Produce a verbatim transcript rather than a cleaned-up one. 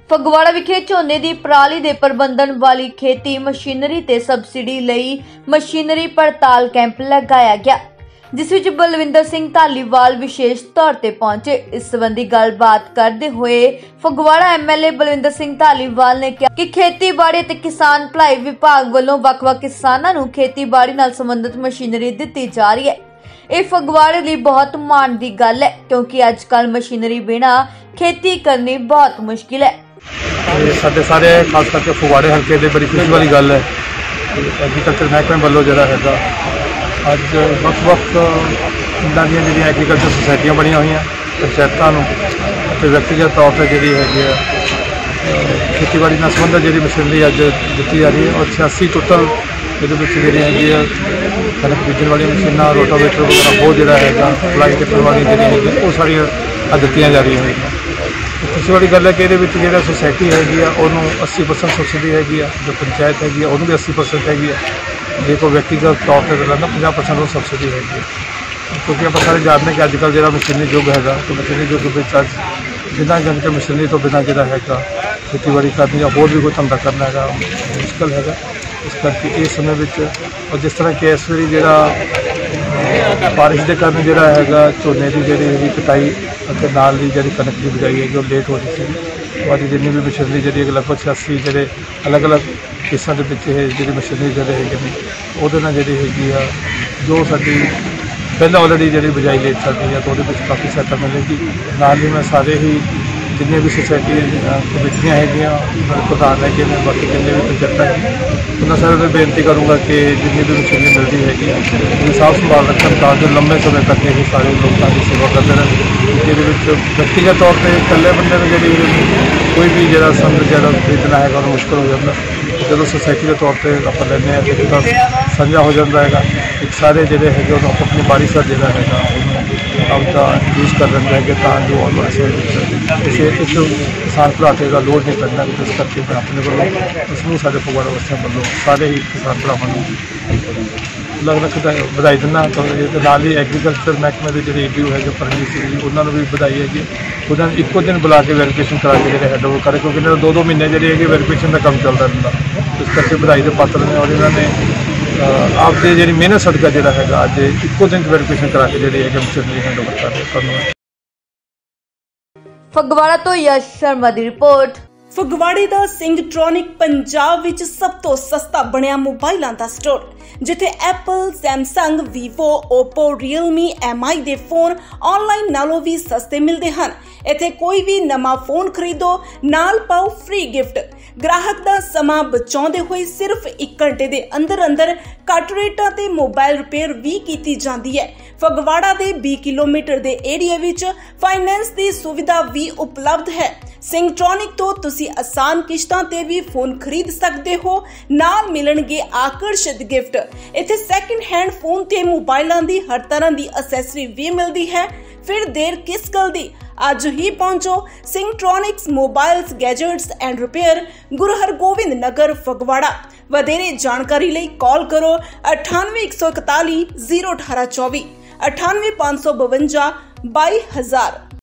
ਫਗਵਾੜਾ ਵਿਖੇ ਝੋਨੇ ਦੀ ਪਰਾਲੀ ਦੇ ਪ੍ਰਬੰਧਨ ਵਾਲੀ ਖੇਤੀ ਮਸ਼ੀਨਰੀ ਤੇ ਸਬਸਿਡੀ ਲਈ ਮਸ਼ੀਨਰੀ ਪੜਤਾਲ ਕੈਂਪ ਲਗਾਇਆ ਗਿਆ, जिस विच बलविंदर सिंह धालीवाल विशेष तौर पर पहुंचे। इस संबंधी गलबात करते हुए Phagwara M L A Balwinder Singh Dhaliwal ने कहा कि खेतीबाड़ी ते किसान भलाई विभाग वालों वख-वख किसानां नूं खेतीबाड़ी नाल संबंधित मशीनरी दित्ती जा रही है। यह फगवाड़े लई बहुत माण दी गल है, क्योंकि अजकल मशीनरी बिना खेती करनी बहुत मुश्किल है। साडे सारे खास करके फगवाड़े हल्के दे बड़ी खुशी वाली गल है, एग्रीकल्चर महकमे वालों जिहड़ा हैगा अज वख-वख पिंडां दीयां जिहड़ियां एग्रीकल्चर सोसाइटियां बणीआं होईआं पंचायतां नूं ते व्यक्तिगत तौर पर जिहड़ी हैगी खेतीबाड़ी नाल संबंधित जिहड़ी मशीनरी अज दित्ती जा रही है और छियासी टोटल इहदे विच जिहड़ी हैगी कणक बीजण वाली मशीनां, रोटावेटर वगैरह बहुत जिहड़ा हैगा फलाई कट्टण वाली जिहड़ी हैगी वो सारियां अज दित्तियां जा रही है। खुशी वाली गल है कि ये जो सोसाइटी हैगी उन्होंने अस्सी परसेंट सबसिडी हैगी, जो पंचायत हैगी उन्होंने भी अस्सी परसेंट हैगी, जो कोई व्यक्तिगत तौर पर लेना पचास परसेंट सबसिडी हैगी। क्योंकि आप सारे जानते हैं कि अजकल जो मशीनरी युग है तो मशीनरी युग में अज बिना जन के मशीनरी तो बिना जो है खेतीबाड़ी करनी या होर भी कोई धंधा करना है मुश्किल है। इस करके इस समय में और जिस तरह कि इस वे जो बारिश के कारण जोड़ा है झोने की जी कटाई नाल दी जी कनक की बिजाई है लेट हो रही थी। और जिन्नी भी मशीनरी जी लगभग छियासी जोड़े अलग अलग केसा के जी मशीनरी जोड़े है वो जी हैगी जो साड़ी पहले ऑलरेडी जी बिजाई लेट चल रही है तो वो काफ़ी सहायता मिलेगी। नाल ही मैं सारे ही जिन्हें भी सोसाइटी कमेटियाँ है प्रधान है बाकी जिन्हें भी पंचायत है उन्होंने सारे मैं बेनती करूँगा कि जिन्नी भी मशीनरी मिलती हैगी साफ संभाल रखें ताकि लंबे समय तक ही सारे लोगों की सेवा करते रहें। ये व्यक्तिगत तौर पर कल्ले बंदे में जी कोई भी जो संद जो खरीदना है मुश्किल हो जाता, जो सोसाइटी के तौर पर आप लेने तो साझा हो जाता है। एक सारे जोड़े है अपनी बाड़ी का जोड़ा है आपका यूज़ कर लेंगे है तो जो और बड़े एक किसान भराटे का लोड नहीं पैदा, इस करके मैं अपने वालों उसमें सारे फगवाड़ा वासियों वालों सारे ही किसान भरावां अलग अलग बधाई दिना। तो नाल ही एग्रीकल्चर महकमे के जो ईडीओ है जो परमजीत सिंह जी उन्होंने भी बधाई हैगी, उन्होंने इक्को दिन बुला के वेरीफिकेशन करा के जो हैंड ओवर करे, क्योंकि इन्होंने दो दो महीने जी है वेरीफिकेशन का काम चलता रहता। इस करके बधाई के पात्र ने और इन्होंने आपकी जी मेहनत सदका जो है अज इक्को दिन वेरीफिकेशन करा के जी है मशीनरी हैंड ओवर कर रहे। फगवाड़ा तो यश शर्मा की रिपोर्ट। फगवाड़े दा सिंगट्रॉनिक पंजाब विच सब तो सस्ता बनिया मोबाइलों का स्टोर, जिथे Apple, Samsung, Vivo, Oppo, Realme, M I दे फोन ऑनलाइन नालों भी सस्ते मिलते हैं। इथे कोई भी नवा फोन खरीदो नाल पाओ फ्री गिफ्ट। ग्राहक दा समा बचाउंदे होए सिर्फ एक घंटे दे अंदर अंदर घट रेटां ते मोबाइल रिपेयर भी कीती जांदी है। फगवाड़ा दे बीस किलोमीटर दे एरिया विच फाइनेंस दी सुविधा भी उपलब्ध है। सिंगट्रॉनिक तो तुसी आसान किश्तां ते भी फोन खरीद सकते हो, नाल मिलणगे आकर्षित गिफ्ट। इथे सैकेंड हैंड फोन ते मोबाइलां दी हर तरह दी एक्सेसरी भी मिलदी है। फिर देर किस गल दी, आज ही पहुंचो Singtronics mobiles gadgets and repair, Guru Hargobind नगर फगवाड़ा। वधेरे जानकारी लई कॉल करो अठानवे एक सौ इकताली जीरो अठारह चौबी, अठानवे पांच सौ बवंजा बाई हजार।